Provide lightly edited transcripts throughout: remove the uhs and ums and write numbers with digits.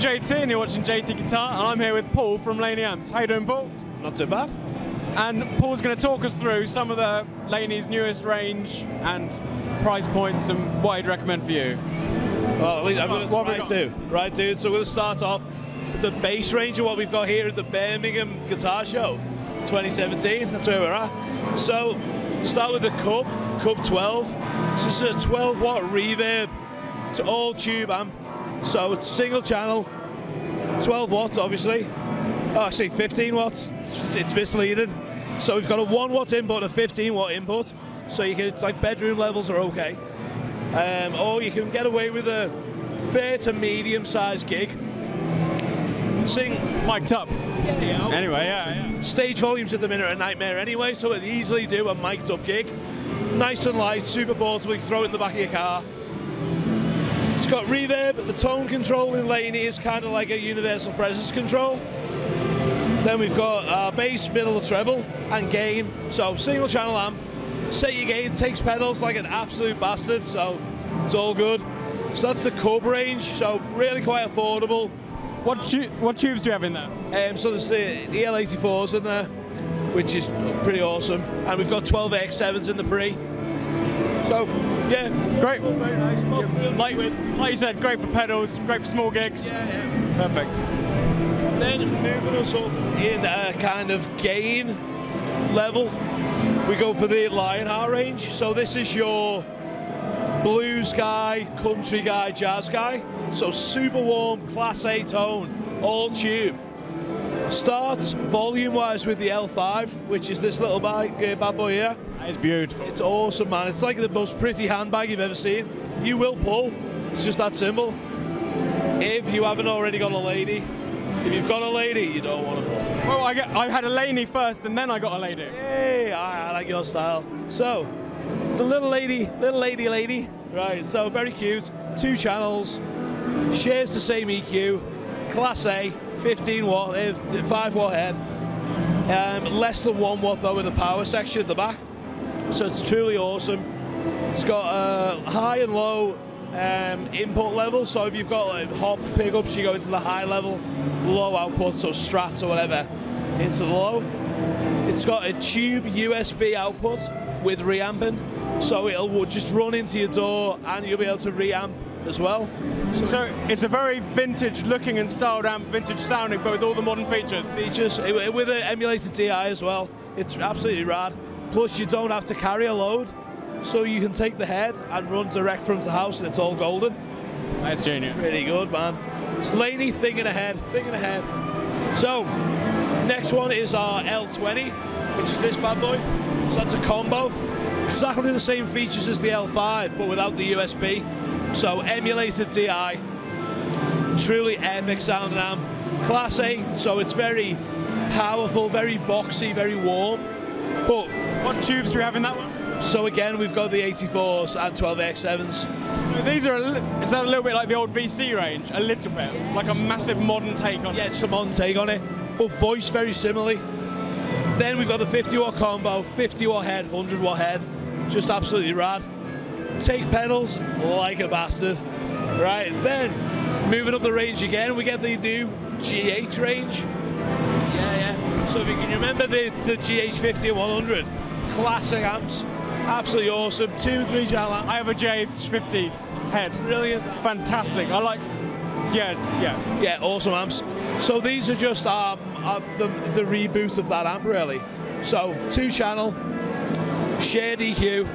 JT and you're watching JT Guitar, and I'm here with Paul from Laney Amps. How you doing, Paul? Not too bad. And Paul's going to talk us through some of the Laney's newest range and price points and what he'd recommend for you. Well, at least I'm going to try to. Right, dude, so we're going to start off with the bass range of what we've got here at the Birmingham Guitar Show 2017. That's where we're at. So, start with the Cub 12. So this is a 12-watt reverb to all tube amp. So it's single channel, 12 watts obviously. Oh, actually 15 watts, it's misleading. So we've got a 1 watt input and a 15 watt input. So you can, it's like bedroom levels are okay. Or you can get away with a fair to medium sized gig. Sing mic'd up. Yeah. Anyway, yeah. Stage volumes at the minute are a nightmare anyway, so it'd easily do a mic'd up gig. Nice and light, super portable, you can throw it in the back of your car. It's got reverb. The tone control in Laney is kind of like a universal presence control. Then we've got bass, middle, treble, and gain. So single channel amp. Set your gain, takes pedals like an absolute bastard, so it's all good. So that's the Cub range, so really quite affordable. What tubes do you have in there? So there's the EL84s in there, which is pretty awesome. And we've got 12X7s in the pre. So, yeah. Great. Very nice. Like you said, great for pedals, great for small gigs. Yeah. Perfect. Then moving us up in a kind of gain level, we go for the Lionheart range. So this is your blues guy, country guy, jazz guy. So super warm, class A tone, all tube. Starts volume-wise with the L5, which is this little bad boy here. That is beautiful. It's awesome, man. It's like the most pretty handbag you've ever seen. You will pull. It's just that simple. If you haven't already got a lady, if you've got a lady, you don't want to pull. Well, I had a Laney first, and then I got a lady. Hey, I like your style. So, it's a little lady. Right, so very cute. 2 channels. Shares the same EQ. Class A, 15 watt, 5 watt head. Less than 1 watt though in the power section at the back. So it's truly awesome. It's got high and low input levels. So if you've got like hop pickups, you go into the high level, low output, so strats or whatever, into the low. It's got a tube USB output with reamping. So it'll just run into your door and you'll be able to reamp as well. So it's a very vintage looking and styled amp, vintage sounding, but with all the modern features. With an emulated DI as well. It's absolutely rad. Plus you don't have to carry a load, so you can take the head and run direct from the house and it's all golden. That's genius. Pretty good, man. It's Laney thinking ahead. So, next one is our L20, which is this bad boy. So that's a combo. Exactly the same features as the L5, but without the USB. So emulated DI, truly epic sounding amp. Class A, so it's very powerful, very voxy, very warm. But what tubes do we have in that one? So again, we've got the 84s and 12X7s. So these are, is that a little bit like the old VC range? A little bit, yes. Like a massive modern take on it? Yeah, it's a modern take on it, but voiced very similarly. Then we've got the 50 watt combo, 50 watt head, 100 watt head, just absolutely rad. Take pedals like a bastard. Right, then moving up the range again, we get the new GH range. Yeah. So if you can remember the GH50 and 100, classic amps, absolutely awesome. 2 3 channel amp. I have a GH50 head. Brilliant. Fantastic. I like. Yeah, awesome amps. So these are just the reboot of that amp, really. So 2 channel, shared EQ.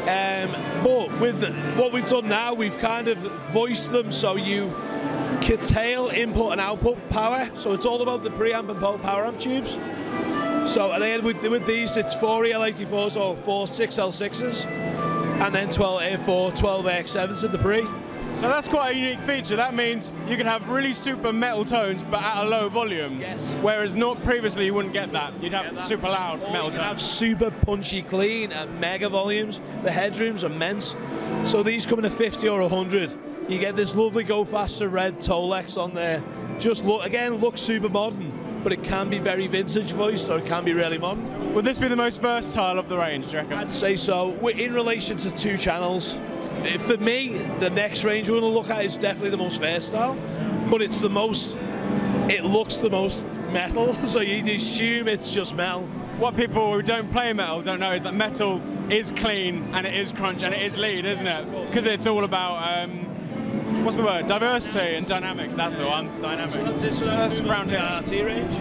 But with what we've done now, we've kind of voiced them so you curtail input and output power. So it's all about the preamp and power amp tubes. So and then with these, it's 4 EL84s or 4 6L6s, and then 4 12X7s in the pre. So that's quite a unique feature. That means you can have really super metal tones, but at a low volume. Yes. Whereas not previously, you wouldn't get that. You'd have super loud metal tones. Have super punchy, clean, and mega volumes. The headrooms are immense. So these come in a 50 or 100. You get this lovely Go Faster red Tolex on there. Just looks super modern, but it can be very vintage voiced, or it can be really modern. Would this be the most versatile of the range, do you reckon? I'd say so. In relation to 2 channels, for me, the next range we're going to look at is definitely the most versatile. but it's the most, it looks the most metal, so you'd assume it's just metal. What people who don't play metal don't know is that metal is clean and it is crunch and it is lead, isn't it? Because it's all about, what's the word? Diversity and dynamics, that's the one, dynamics. So that's it, so that's around the RT range.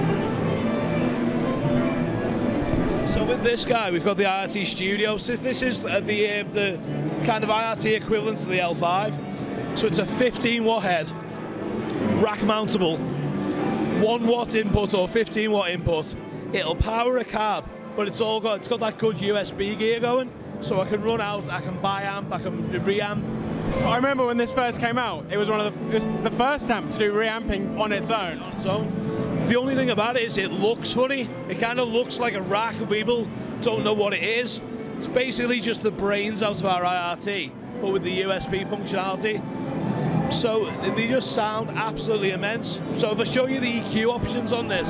So with this guy, we've got the IRT Studio. So this is the kind of IRT equivalent to the L5. So it's a 15 watt head, rack mountable, 1 watt input or 15 watt input. It'll power a cab, but it's got that good USB gear going. So I can run out, I can bi-amp, I can re-amp. So I remember when this first came out, it was the first amp to do reamping on its own. On its own. The only thing about it is it looks funny. It kind of looks like a rack, and people don't know what it is. It's basically just the brains out of our IRT, but with the USB functionality. So they just sound absolutely immense. So if I show you the EQ options on this.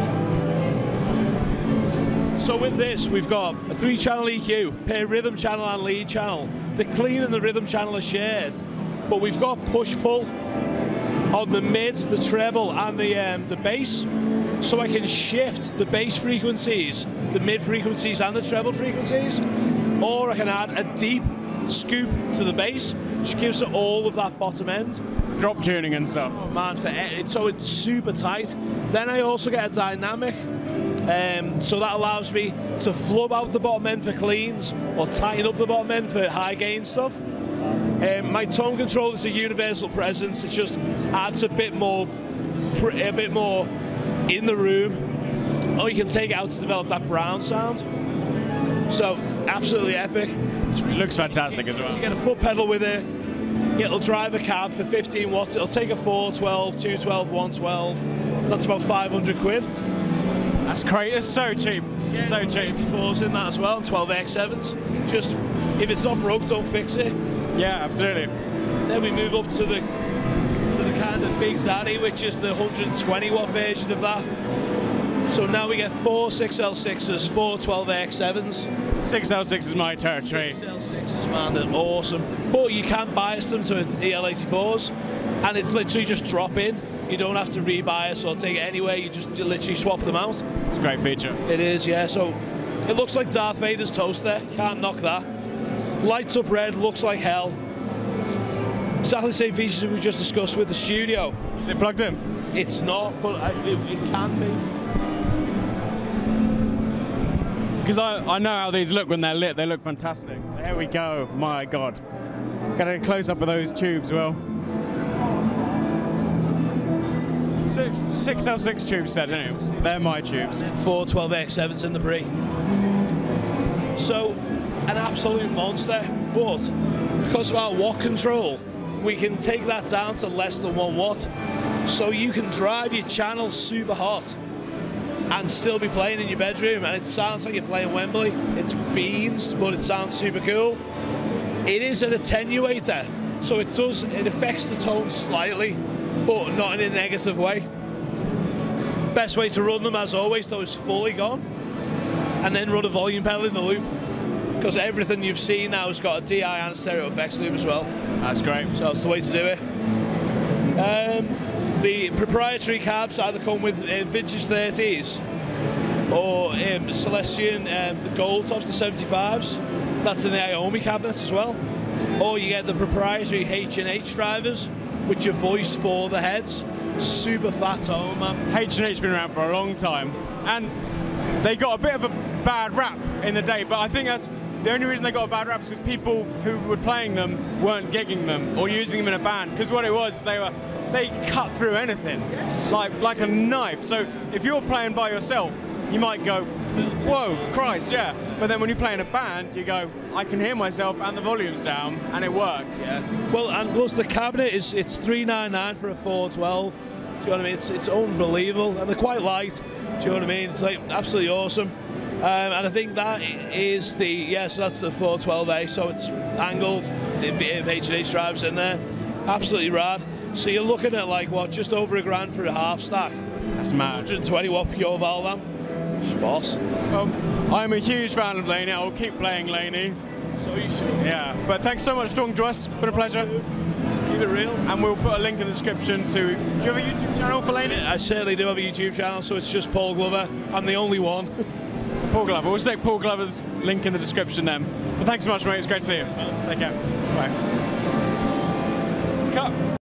So with this, we've got a 3-channel EQ, per rhythm channel and lead channel. The clean and the rhythm channel are shared, but we've got push-pull on the mid, the treble, and the bass. So I can shift the bass frequencies, the mid frequencies, and the treble frequencies. Or I can add a deep scoop to the bass, which gives it all of that bottom end. Drop tuning and stuff. Oh man, so it's super tight. Then I also get a dynamic. So that allows me to flub out the bottom end for cleans or tighten up the bottom end for high gain stuff. My tone control is a universal presence. It just adds a bit more in the room. Or you can take it out to develop that brown sound. So absolutely epic. It looks fantastic as well. You get a foot pedal with it. It'll drive a cab for 15 watts. It'll take a 412, 212, 112. That's about 500 quid. That's great. It's so cheap. Yeah, so cheap. 84s in that as well, 12X7s. Just, if it's not broke, don't fix it. Yeah, absolutely. Then we move up to the kind of Big Daddy, which is the 120 watt version of that. So now we get 4 6L6s, 4 12X7s. 6L6 is my territory. 6L6s, man, they're awesome. But you can bias them to EL84s, and it's literally just drop in. You don't have to rebias or take it anywhere, you literally swap them out. It's a great feature. It is, yeah. So it looks like Darth Vader's toaster, can't knock that. Lights up red, looks like hell. Exactly the same features that we just discussed with the Studio. Is it plugged in? It's not, but it can be. Because I know how these look when they're lit, they look fantastic. There we go, my God. Got a close up of those tubes, well. 6L6 tubes said, anyway. They're my tubes. 4 12X7s in the pre. So, an absolute monster, but because of our watt control, we can take that down to less than 1 watt. So you can drive your channel super hot and still be playing in your bedroom, and it sounds like you're playing Wembley. It's beans, but it sounds super cool. It is an attenuator, so it affects the tone slightly, but not in a negative way. Best way to run them, as always, though, is fully gone, and then run a volume pedal in the loop, because everything you've seen now has got a DI and a stereo effects loop as well. That's great. So that's the way to do it. The proprietary cabs either come with vintage 30s or Celestion, the gold tops, the 75s. That's in the Iomi cabinets as well. Or you get the proprietary H&H drivers, which are voiced for the heads. Super fat tone, man. H&H been around for a long time, and they got a bit of a bad rap in the day, but I think that's the only reason they got a bad rap is because people who were playing them weren't gigging them or using them in a band. Because what it was, they cut through anything, yes, like a knife. So if you're playing by yourself, you might go, whoa, Christ, yeah. But then when you play in a band, you go, I can hear myself and the volume's down, and it works. Yeah. Well, and plus the cabinet it's $399 for a 412. Do you know what I mean? It's unbelievable, and they're quite light. Do you know what I mean? It's like absolutely awesome. And I think that is so that's the 412A, so it's angled, H&H drives in there, absolutely rad. So you're looking at like, what, just over $1,000 for a half stack. That's mad. 120 watt pure valve amp. Boss. I'm a huge fan of Laney, I'll keep playing Laney. So you should. Yeah, but thanks so much for talking to us, been a pleasure. Keep it real. And we'll put a link in the description to. Do you have a YouTube channel for Laney? I certainly do have a YouTube channel, so it's just Paul Glover. I'm the only one. Paul Glover. We'll stick Paul Glover's link in the description then. But thanks so much, mate. It's great to see you. Take care. Bye. Cut.